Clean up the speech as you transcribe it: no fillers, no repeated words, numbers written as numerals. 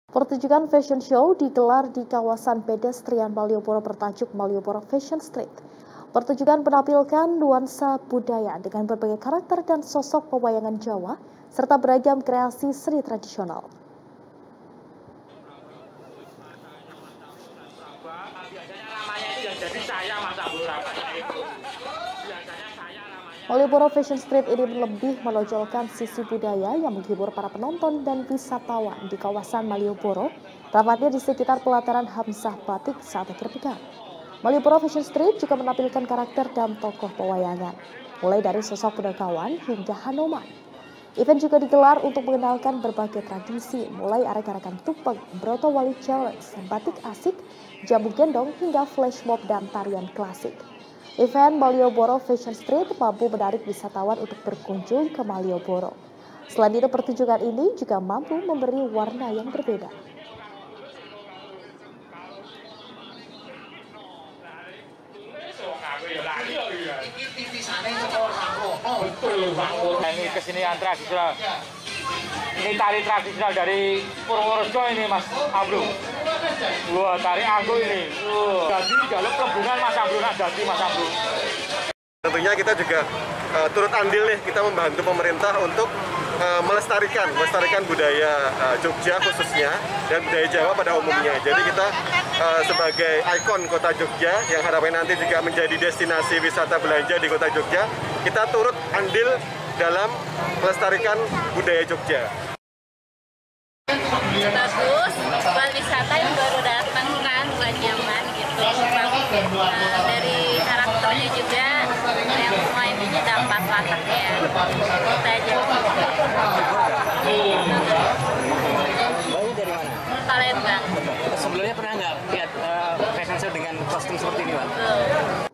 Pertunjukan fashion show digelar di kawasan pedestrian Malioboro bertajuk Malioboro Fashion Street. Pertunjukan menampilkan nuansa budaya dengan berbagai karakter dan sosok pewayangan Jawa, serta beragam kreasi seni tradisional. Malioboro Fashion Street ini lebih menonjolkan sisi budaya yang menghibur para penonton dan wisatawan di kawasan Malioboro, tepatnya di sekitar pelataran Hamzah Batik saat akhir pekan. Malioboro Fashion Street juga menampilkan karakter dan tokoh pewayangan, mulai dari sosok Punakawan hingga Hanoman. Event juga digelar untuk mengenalkan berbagai tradisi, mulai arak-arakan tumpeng, Broto Wali Challenge, batik asik, jamu gendong, hingga flash mob dan tarian klasik. Event Malioboro Fashion Street mampu menarik wisatawan untuk berkunjung ke Malioboro. Selain itu, pertunjukan ini juga mampu memberi warna yang berbeda. Ini kesenian tradisional. Ini tari tradisional dari Purworejo ini, Mas Abru. Wah, tari anggo ini. Jadi jaluk pelebungan Mas Abru, jadi Mas Abru. Tentunya kita juga turut andil nih, kita membantu pemerintah untuk melestarikan budaya Jogja khususnya dan budaya Jawa pada umumnya. Jadi kita sebagai ikon kota Jogja yang harapannya nanti juga menjadi destinasi wisata belanja di kota Jogja, kita turut andil dalam melestarikan budaya Jogja. Bagus buat wisata yang baru datang kan, buat nyaman gitu. Dari karakternya juga yang semua ininya dapat wataknya. Kita aja. Bayu dari mana? Palembang. Sebelumnya pernah nggak lihat fashion show dengan kostum seperti ini, Bang? Tuh.